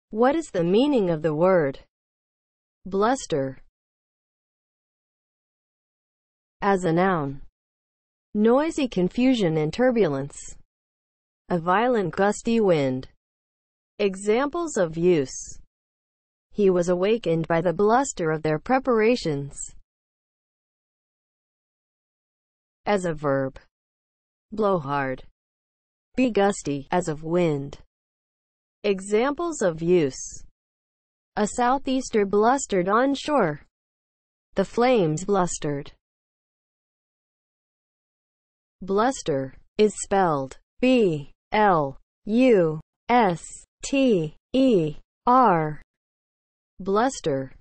What is the meaning of the word bluster as a noun? Noisy confusion and turbulence. A violent gusty wind. Examples of use. He was awakened by the bluster of their preparations. As a verb. Blow hard. Be gusty, as of wind. Examples of use. A southeaster blustered onshore. The flames blustered. Bluster is spelled B-L-U-S-T-E-R. Bluster